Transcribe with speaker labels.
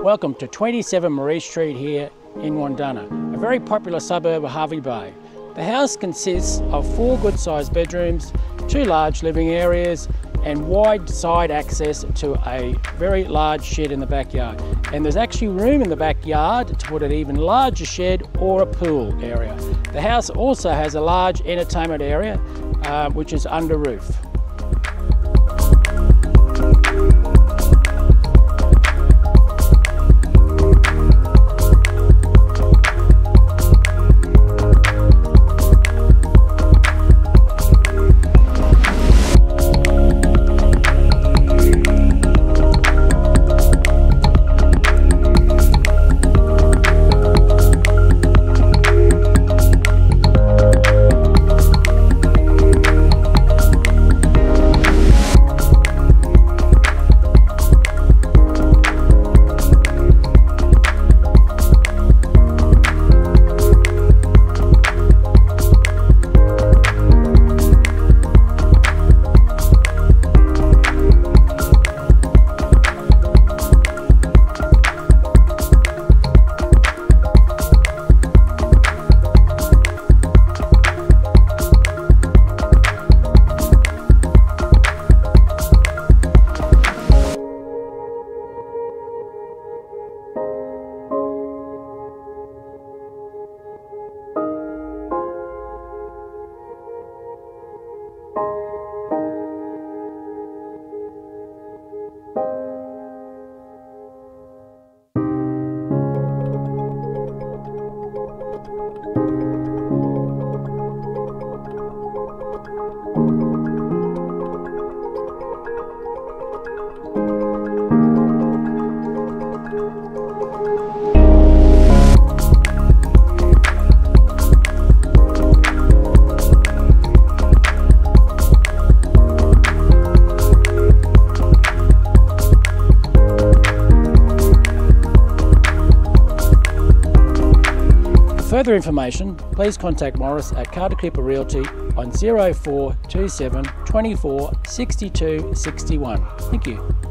Speaker 1: Welcome to 27 Maree Street here in Wondunna, a very popular suburb of Hervey Bay. The house consists of 4 good-sized bedrooms, 2 large living areas and wide side access to a very large shed in the backyard. And there's actually room in the backyard to put an even larger shed or a pool area. The house also has a large entertainment area which is under roof. For further information, please contact Morris at Carter Cooper Realty on 0427 24 62 61. Thank you.